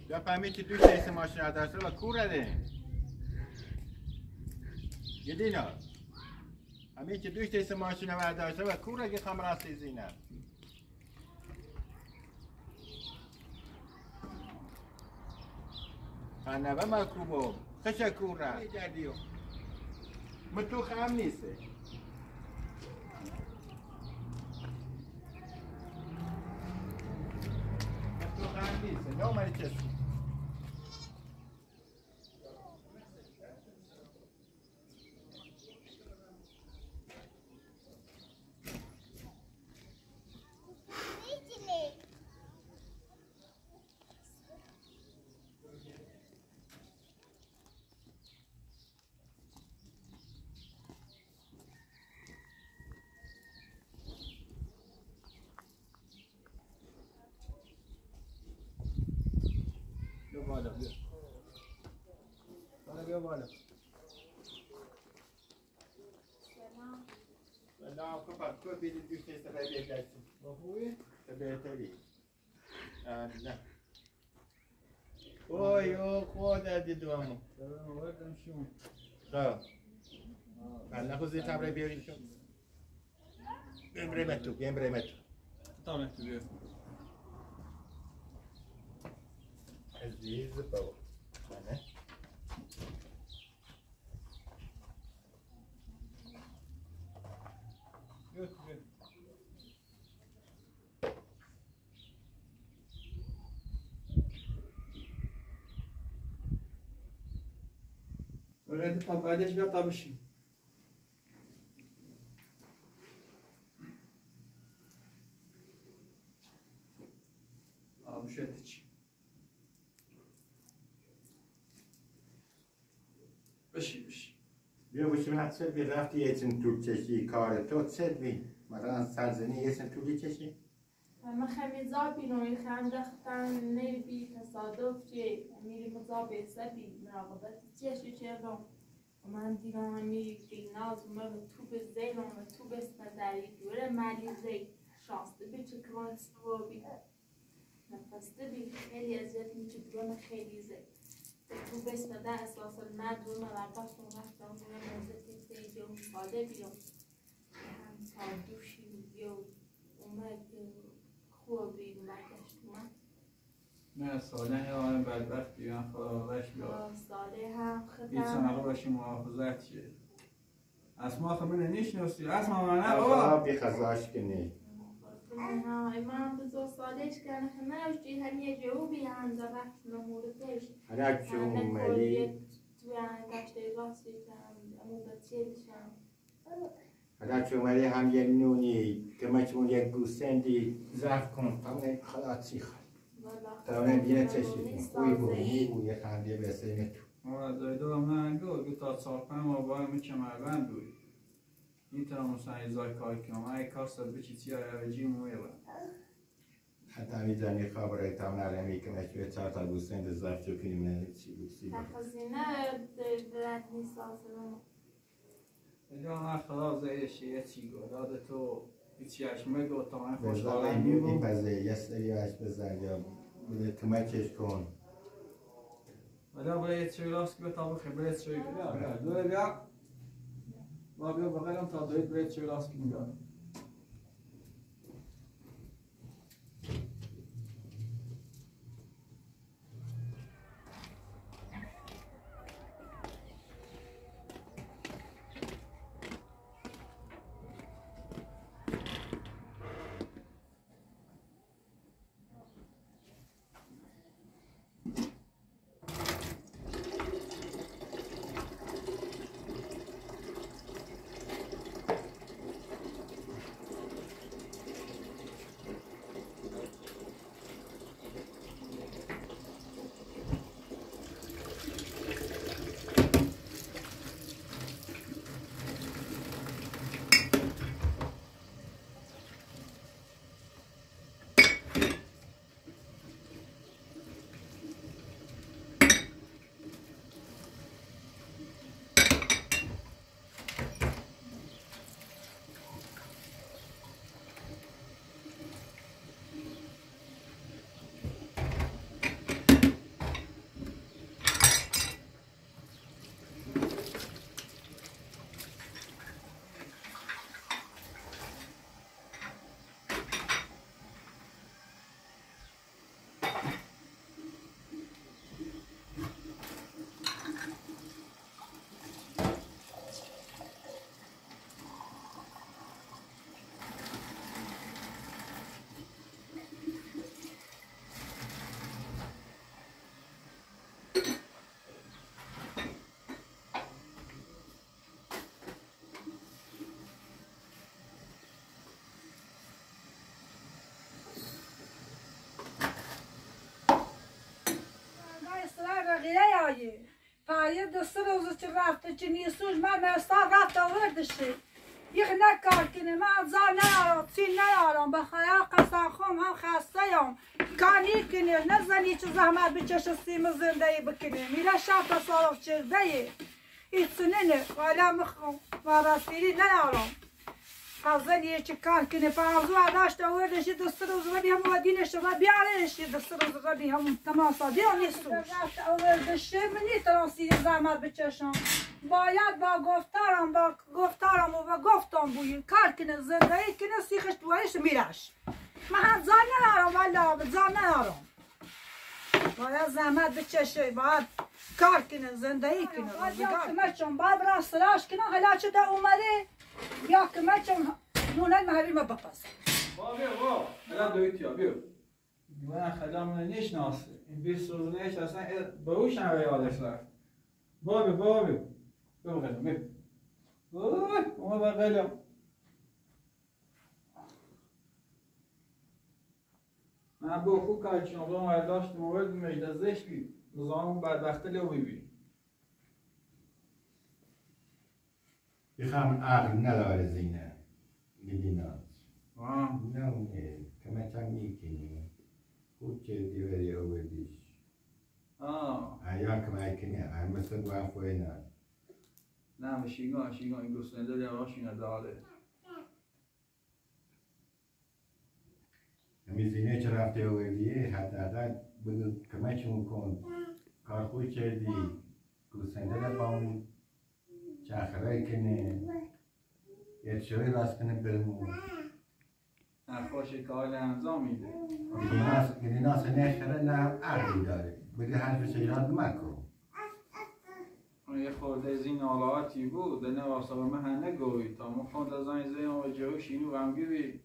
یا فهمی دوست ایست ماشین ها داشته و کوره ده گدینا همی که دوست ایست ماشین ها داشته و کوره که خمراستی زینه خنبه مکروبو خشه کوره جدیو متو خم نیسته متو خم نیسته نو مری چستی بالا بیا بالا بیا بالا سلام خوبه تو بیدی دوست ایست رای بگشتی با خوبی؟ تو بهتری نه اوی او خودت دیدوامو سلام وردم شون خب بله خوزی تبره بیاری شون بیم ریمتو تامه تو بیا عزیز بابا منه بیا تو بیا ولد تا بعدش بیا تا بشیم آبشت چی بشی بیا باشیم حتی بی رفتی یه طول کشی کار تو چه بی مثلا سرزنی یه طولی کشی ما خمیزا بینوی خندختن نیبی تصادف چی میری مزابه سبی مراقبت چیشی چه رو من دیگه میری گیناز اومد تو به زیل و تو به سپدری دوره مالی زی شاسته بی چه کلاس رو بی نفسته بی خیلی ازیاد میشه دوره خیلی زی تو به سپدر اساس المد دوره ملقاش رو رفتم دوره موزتی سیجی و ساله بیام هم سادوشی بیو اومد خوبی برگشت اومد نه ساله آن بدبختی من خداوش بیاد ساله هم این خطر سنقه باشی محافظت شه اسما خمینه نیشناسی اسما منه آقا بی خزاش کنی من بزرگ سالش کنه همه جی هم یه جوابی هم در رفت نمورتش هر چون ملی توی داشته راستی کنم امو بچه‌شم هر چون ملی هم یه نونی که مچمون یک گوسندی ظرف کن همون خلاصی خواهد تا اون بینه چشید خوی بونی و یه خنده بسه تو زایده من گو تا صافم و باید میچه مردن دوی میتونم مثلا ایزای کار کنم ای کار سر بچی چی های جی مویلم حتی میدانی خبره تا نرمی که مچه چهار تا گوسند ظرف چو کنیم چی بوسی تخزینه بلد نیست آسنو اینجا من خدا زیدش یه چی گو داده تو هیچیش مگو تا من بزرگ خوشحالم این بودی میبو پزه یه سری هش بزن یا بوده تو مچش کن ولی برای یه چوی راست که بتا بخیر برای چوی بیا دوره بیا ما بیا بخیرم تا دوید برای چوی راست که میگم دایه پایه دست روز چه رفته چه نیستوش من مرستان رفت آوردشه یک نکار کنه من زار نیارم چی نیارم به خیال قصان خوم هم خسته ام کانی کنه نزنی چه زحمت بچش سیم زندگی بکنه میره شب تصارف چرده هیچ سنینه والا مخم و رسیلی نیارم قضایی چه کار کنه پاوزو داشت آوردش دست روز ولی هم ودینش و بیارش دست روز ولی هم تماسا بیا نیستوش رفت آوردش منی ترانسیلی زحمت بچشم باید با گفتارم و گفتم بوی کار کنه زندگی کنه سیخش دوایش میرش من زن ندارم والا زن ندارم باید زحمت بچشه باید کار کنه زندگی کنه باید کمچم باید برای سراش کنه حالا چه ده اومده یا کمچم نونه محبیل ما بپس بیا حالا دویت یا بیا من خدامونه نشناسه این 20 روز نیش اصلا به او شنوه یادش رفت بیا بغلم بیا اوه بغلم من با خوب کارچون اقلام ورداشت مورد مجدزش بی روزانمون بدبخته لیو بی بخوام عقل نداره زینه میدینات نمونه کمچم میکنی خوب چه دیوری آوردیش ایان کمک کنی هم مثل دوام فوی نه شیگان این گوسنده لیواشینه داره همی زینه چه رفته آوردیه حداقل بگو کمکمون کن کار خوب کردی گوسنده لبامون چخرای کنه یه چوی راست کنه برمون نخواش کار انجام میده گریناس نشره نه عقلی داره بگه حرفش یاد مکن یه خورده از این آلاتی بود نه واسه به من نگوی تا مخوند از این زیم و جوش اینو غمگی بی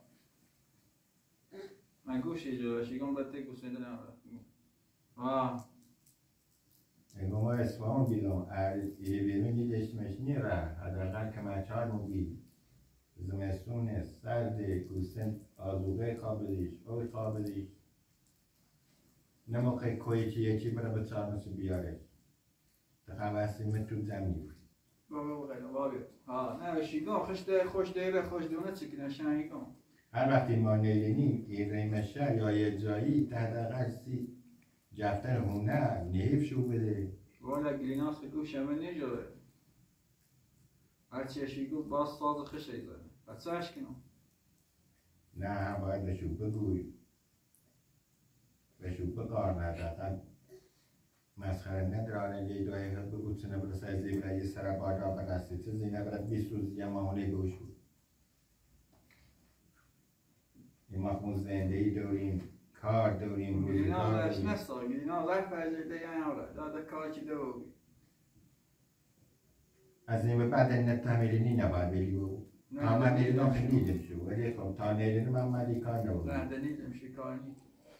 من گوشی جوشی گم بته گوسنده نماره اگه ما اسفان بیدم یه بیرون دیدشمش نیره حداقل که مچار موگی زمستون سرد گوسن آزوغه قابلیش اوی قابلیش نموقع کوی که یکی بره به چارنسو بیاره تقویسی متون زمینی نه شیگاه خوش دونه چی که نشنگی کن هر وقتی ما نیلینیم یه ریمشه یا یه جایی تحداقل جفتر هونه نیف شو بده والا گریناس بگو شمه نجاره هرچی اشیگو باز ساز خش ایزاره بچه هش کنم نه باید بشو بگوی بشو بگار ندادن مسخره ندرانه یه دوی بگو چنه برسه زیبره یه سر بادا برسه چه زینه برد 20 روز یه ماهونه بوشو یه مخمون زندهی دوریم کار دوریم گرینا داشت نسا گرینا رفت اجده یعنی آره داده کارچی دوی از این به بعد نتحمیلینی نباید بلی بود من نیدم که نیدم شو ولی خب تا نیدم من مالی کار نبود نه ده نیدم شو کار نید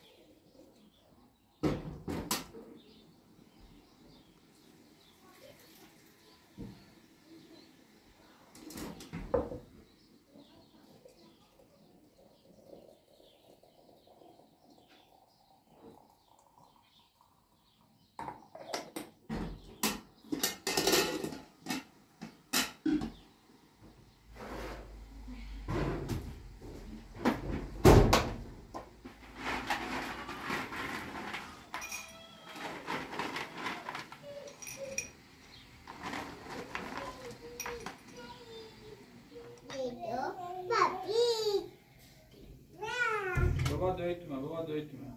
بابا دویتومه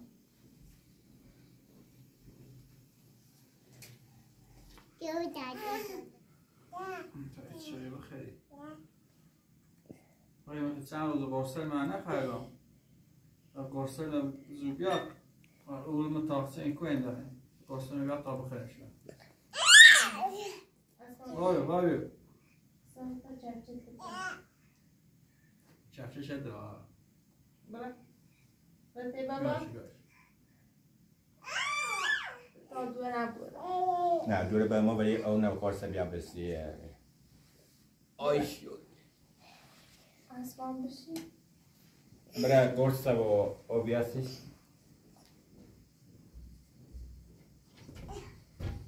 چه بخیری من چند روز قرصل من نخواهدم قرصل زوبیات اول متاخصه این کوین داره قرصل میبیاد تا بخیر شد بابیو چفچه شد بده بابا تا دور نبود نه دوره به ما ولی اون قرص بیا بسی آی شد اسبان بشی برای قرص و بیاسیش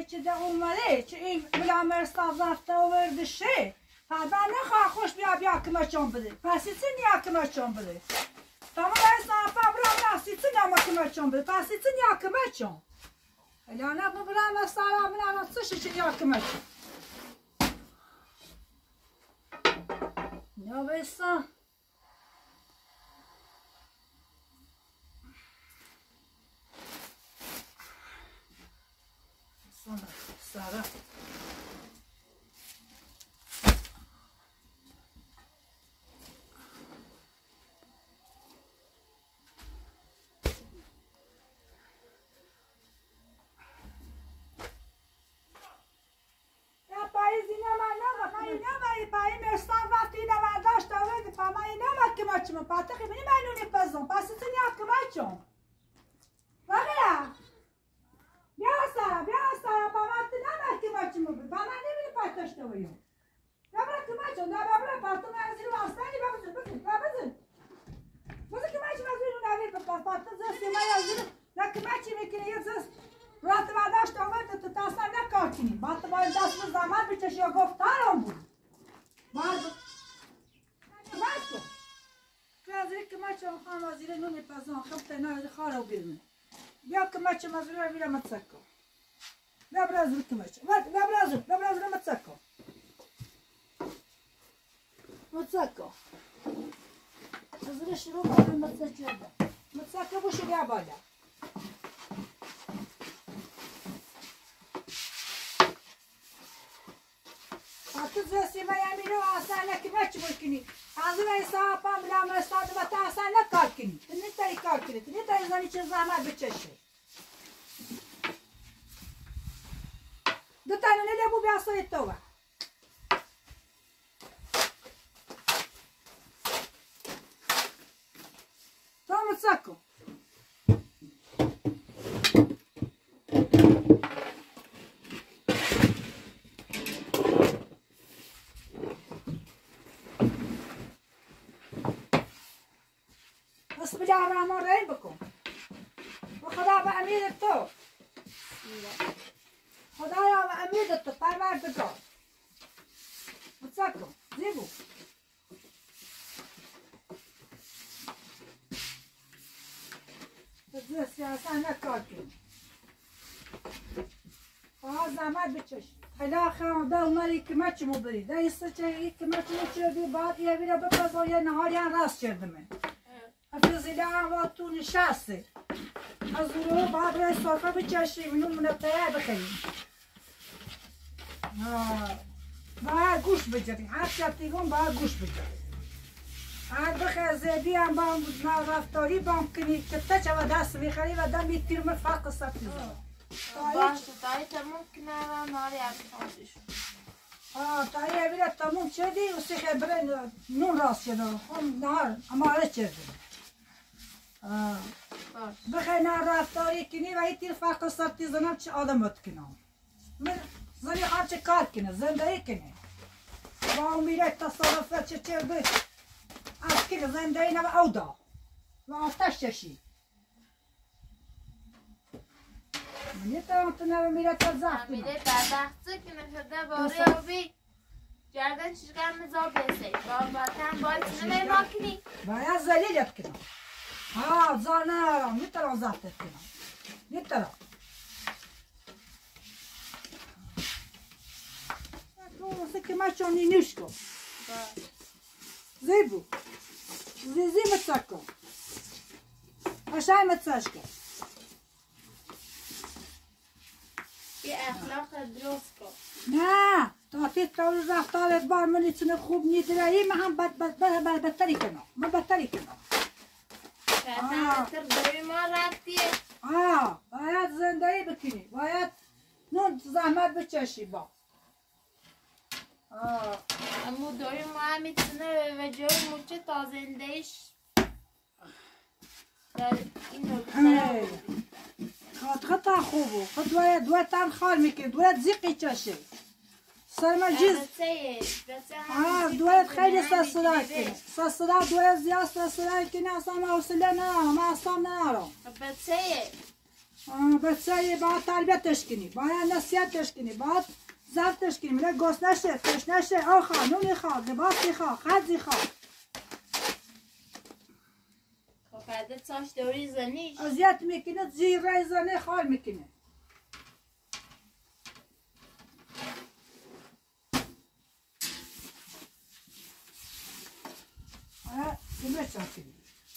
هایی که ده اومده که این بلا مرستاف رفته آورده شه حدا نخواه خوش بیا کمچون بده پسی چه نیا کمچون بده تمام ایسان برام نفسی چه نیا کمچون بده پسی چه نیا کمچون الیانا برام سارا بنا چه چه نیا کمچون نیا بیسان سارا ما پاتخی بینی مینونی پزون پاسی تو نیا کمچون بگیره بیا سارا با من تو نمه کمچون ببین با من نمیدی پاتشته بیم ببره کمچون ببره پاتون از این واسطانی ببزن کمچون از بیرون نوید پاتون زستی من از این نه کمچی میکنی یه زست رات برداشت آورد تو تاسا نکار کنی باید باید دست به زمان بچشی یا گفتارم بود کمچون از کمچون خان وزیر نونی پزان خب تنها خارو بیرون بیا کمچون مزرعه بیرون متسکو بیا برازر کمچون بیا برازر متسکو مزرعه شروع کنیم متسکو بوشو بیا بالا تو زستی ما یمیرو آسان کمچ بکنی از اون حساب هم بلا مرستاد و تا آسان نکار کنی تو نیتایی کار کنی تو نیتایی زنی چه زحمت بچشه دو تانو نلبو بیاسوی تو تو متسکو بسم الله الرحمن الرحیم بکن و خدا به امیر تو خدایا به امیر تو پروردگار متسکو زیبو تو سیاسا نکار کنی زحمت بچش خیلی خیلی اومدی کمچ مو برید ایسته چه کمچ مو چردی بعد یه بیره بپرزا یه نهاری هم راست چردمه افزیده هم تو نشسته از اون بعد رای صرفه بچشیم اینو منبتایه بخیریم باید گوش بجریم هر شبتیگون باید گوش بجریم هر بخیر زیدی هم با رفتاری بام کنی که تا چه و دست میخری و دم میتیرم فرق سبتی زمان باشه تایی تموم کنه ناری افزانشش تایی بیره تموم شدی و سیخه بره نون راست شده هم نهار اماره چرده بخیر نه رفتاری کنی و این تیر فرق سبتی زنم چه آدمت کنم زنی خواهد چه کار کنه زندگی کنه با اون میره تصارفه چه چرده از کنه زندگی نو او دا و آتش چشی منی تو نو میره تا زخت کنم میره بدبخته کنه شده باره آبی گردن چشگرم مزا بسید بابتن باید نمی ما کنی باید زلیلت کنم زانه نرم میترم زفتت کنم میترم تو که ما چونی نیش کن زیبو زیزی متسک کن اشای متسش کن یه اخلاق درست کن نه تا طور رفتارت بار منی چونه خوب نیدرهی من هم بدتری کنم من بدتری کنم دوی ما رفتیه باید زندگی بکنی باید نون زحمت بچشی با اما دوی ما هم میتونه و جای موچه تا زندگیش در این نکته خطا خوبه خود دوی تن خال میکنی دوی زیقی چشه سرمجیز دوی خیلی سسرای کنی سسرای دوی زیاد سسرای کنی اصلا ما حوصله ندارم من اصلا ندارم بچه باید تربیتش کنی، باید نصیحتش کنی، باید ضبطش کنی. میره گوست نشه، تش نشه، آخا نونی خواه، لباسی خواه، خزی خواه. خب بعد ساش دوری زنیش اذیت میکنه، زیره زنه خال میکنه. کمه چا کنی.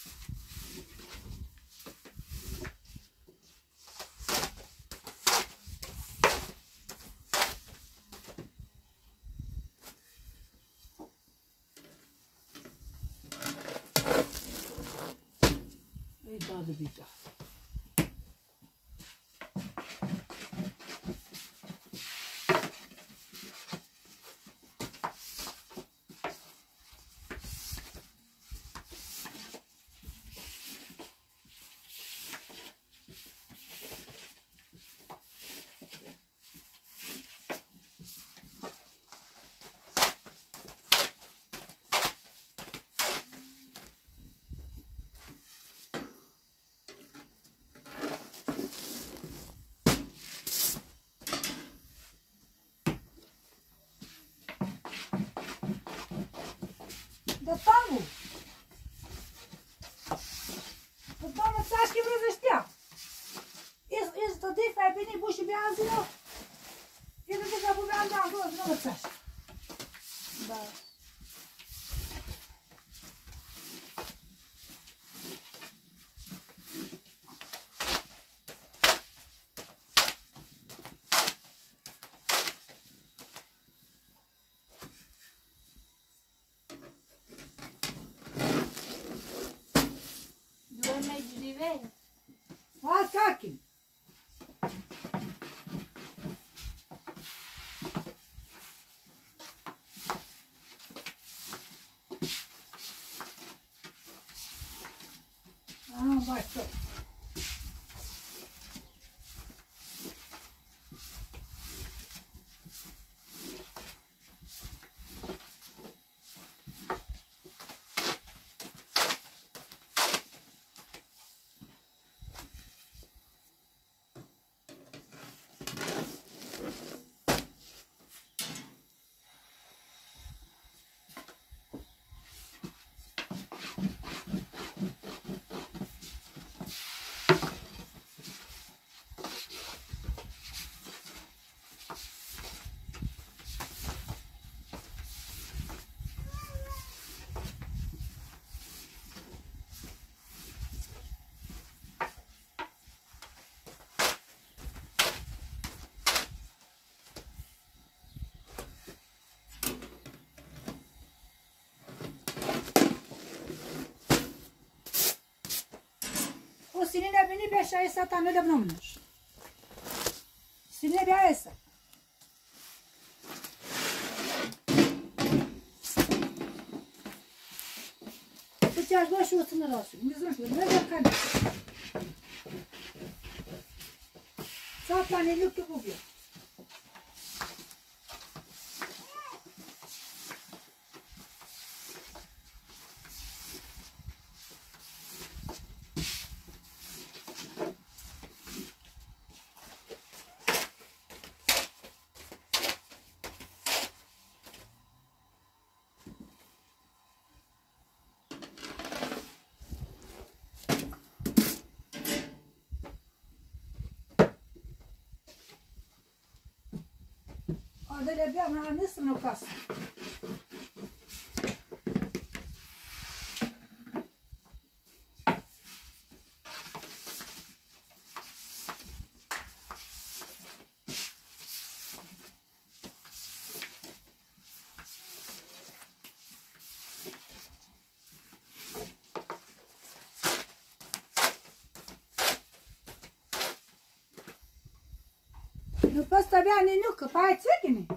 ای داده بیداد. Dotamu! Dotamu, coś kim rozeszpia. Jest to dyfa, by nie busi białzino. Jest to dyfa, bo miałam tam, bo znowu coś. Olha só aqui. Vai só. Sinine beni 5 ay satan öyle bulunmuş. Sinine bir ay sat. Bıçak boş ortasında olsun. Bizim şu ne bakın. Satan eluk gibi oluyor. Orada bir ama annesinin o kas. Nu poți să bea ninucă, pa ai țigini.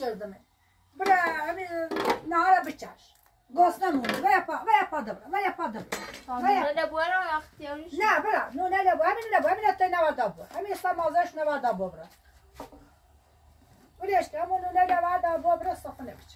چردمه برا همین نهار بچش گاز نمونه ویا پا دبره نونه لبوه رو اختیاریش نه برا نونه لبوه همین اتا نوا دبوه همین سمازش نوا دبوه برا ولی اشته همون نونه نوا دبوه برا صفنه بچش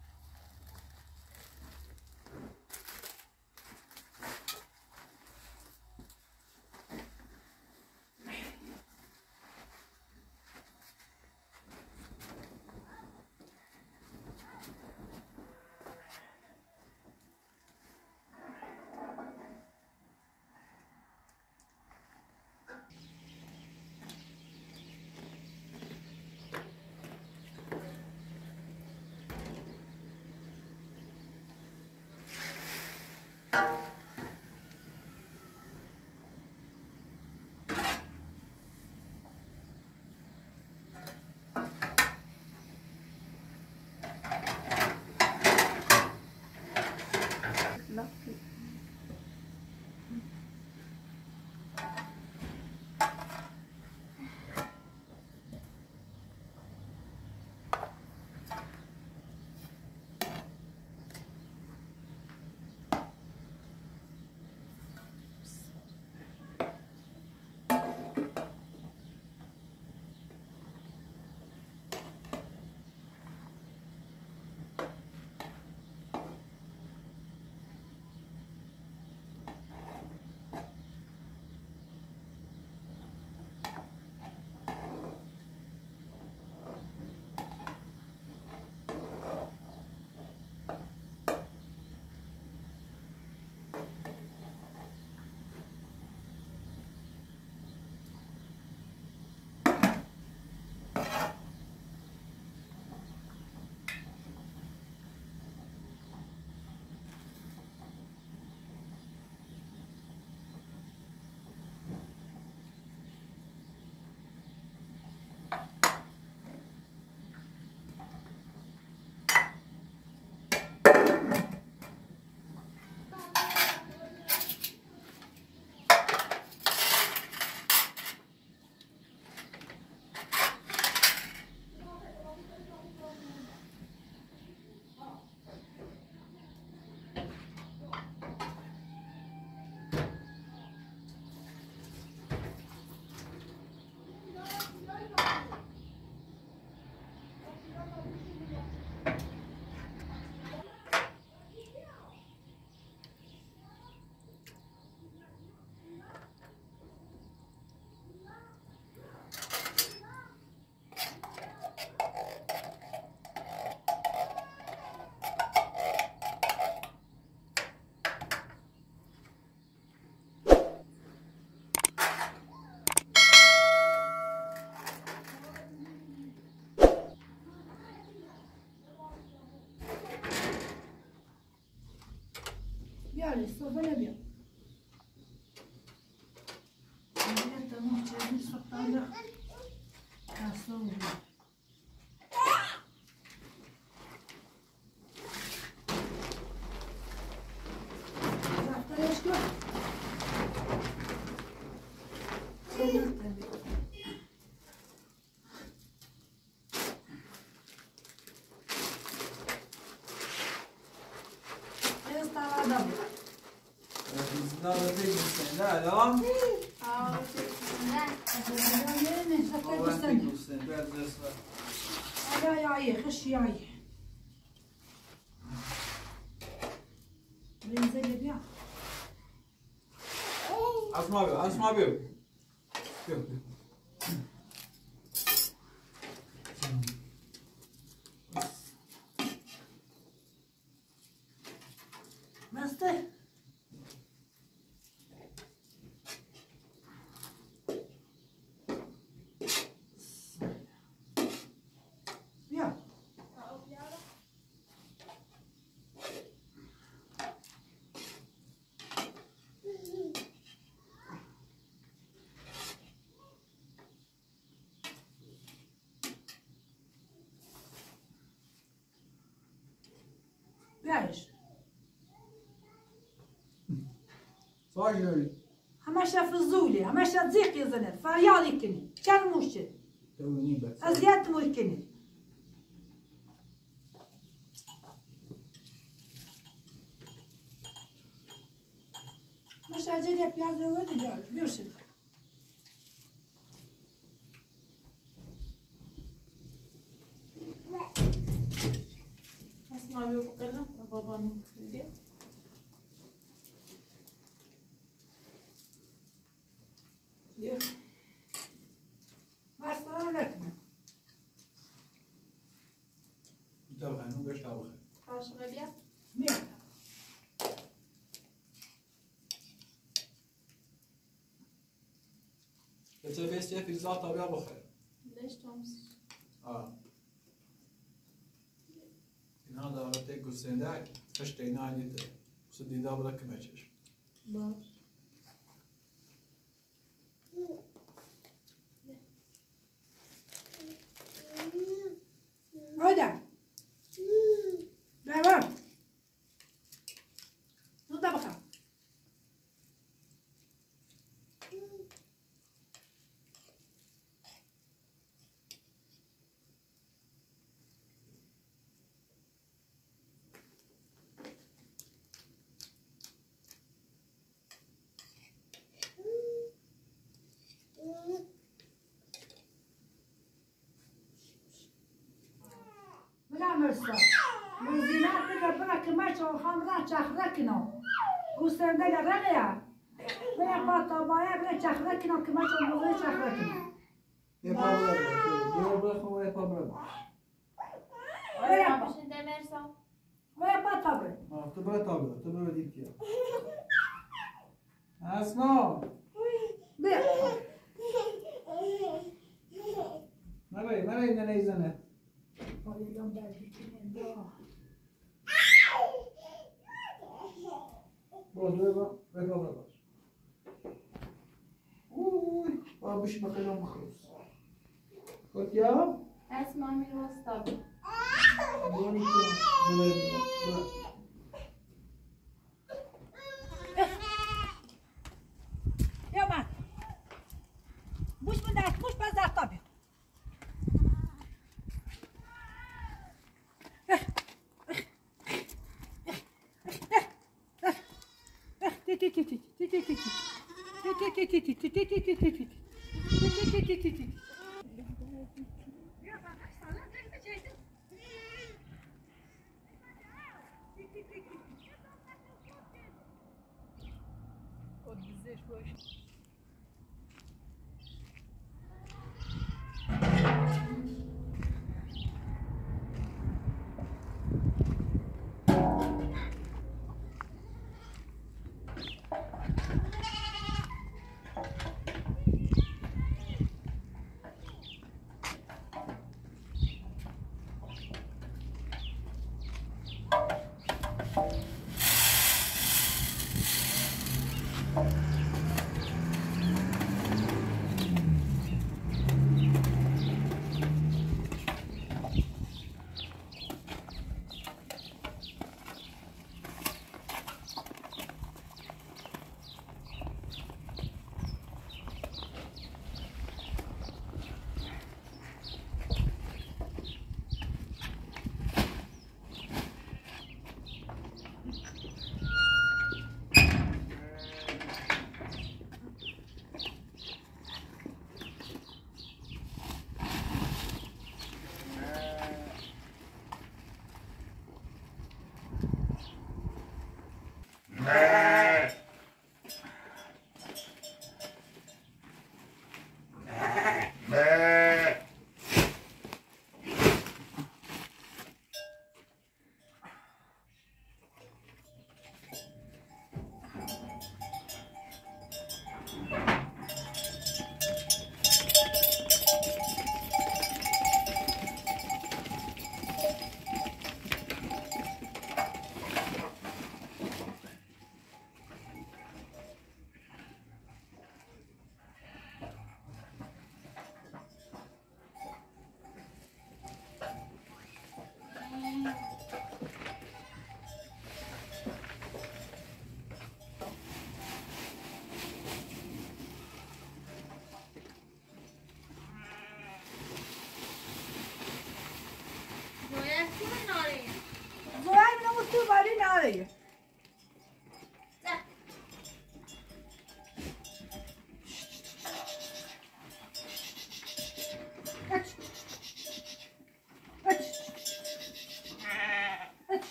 Listo, bene bien. Estamos soltando la sombra. خشياي بنزل بيها اسمع بيو بسته بيعيش صاير همش فزولي همش تزيق يا زلمه فريالي كني كان موشي توني بس ازياد ممكن acele piază ödeyeceğiz. Biliyorsun. Asma abi bakalım. Babanın diye. Diyor. Baştan öğretme. طبعا هو باش طابخ Karşıma bir yap. Niye? بس بس في الزات طبيعة بخير Leş tomuz. اه إن هذا رتيك والسنداك فشتينا عليه وسدي دابلك كمشش Baş. Öyle. Devam. Dur da bakalım. Bilemezsin. Müziğine bir bırakmak o hamra çakrakino. Bu sende de ya. Ve patabaya bir çakrakino kımaç o müziği çakrakino. يبقى بلا هو يبقى بلا Öyle bir şey demersen. Ve patabı. اه تبغى طابلة تبغى ديك يا اسمع Bir. ما بين نيزنة Koyuyorum belki. بروز بيبقى بلا اوي وابش بقينا مخلص قلت يا Esma Mirvas tabi. بوني بلا Yaman. Muş mu dert, muş pazar tabii.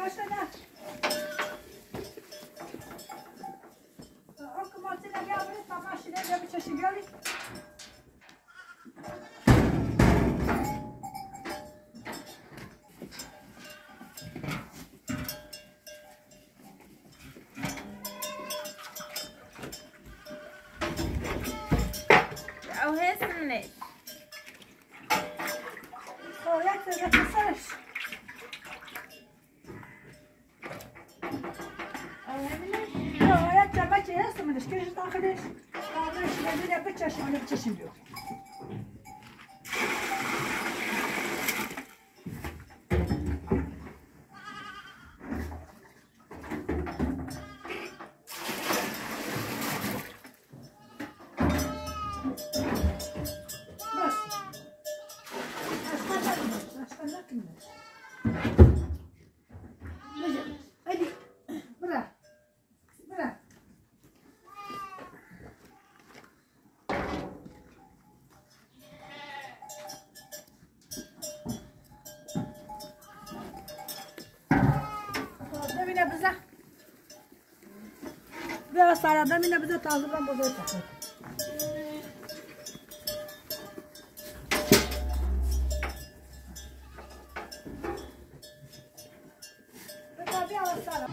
باشه نه آقا مارتینا بیا برید تا ماشینه بیا بچشی بیاری او هستنش یک سرش او همینش یک چمچی هست منش کش داخلش داخلش نمیده بچشیم بیار بیا سرده مینه بذار تازه برم بزرگ تخیر بیا سرده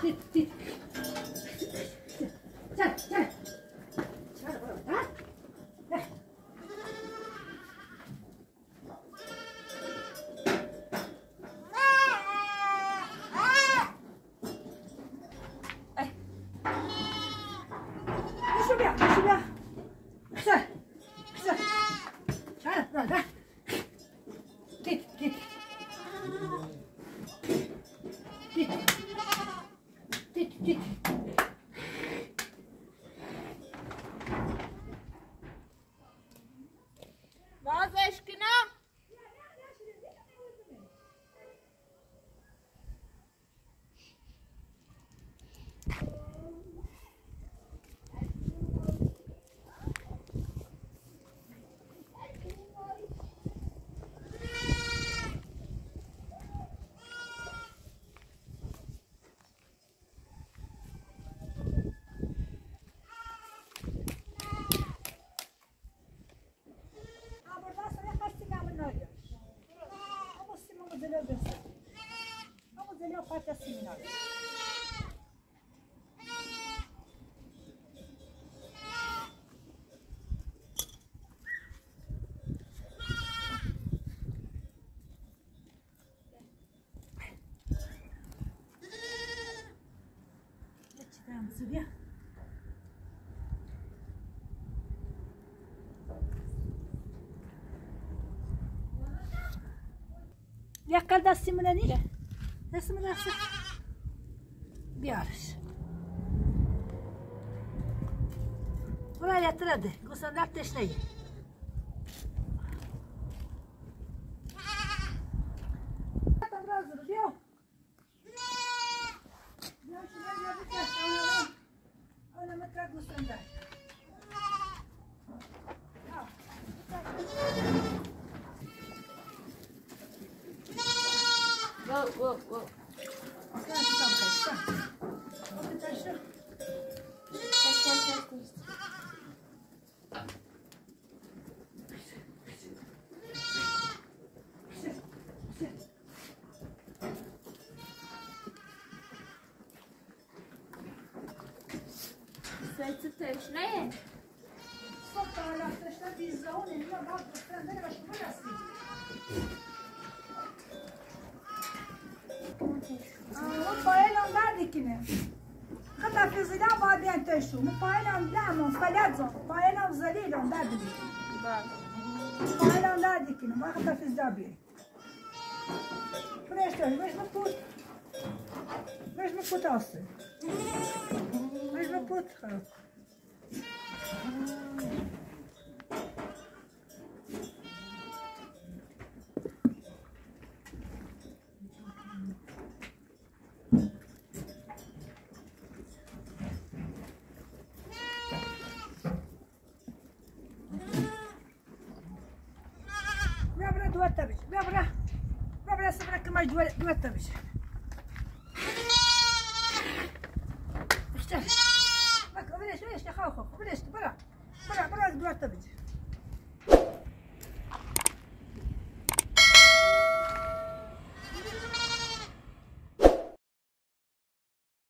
بازش کنم Yakar دستیمونه نیه دستیمونه رفته بیارش برای یتره گوستن دردش نیه بیا انا متى گوستن درد Go. Sen tešneje? Svaka ala tešne bi za one ima malo ne nemaš vrasti. مطمئنم ندیکنه خدا فیزیلا باید بیان تشو مطمئنم نمون فلزم مطمئنم زلیلم ندیکنه مطمئنم ندیکنه ما خدا فیزیلا بیان برشتاری بش مپوت آسه بش مپوت خلاص ببرا سبرا كما دوات بش اشتغل بلش خاخ بلش برا دوات بش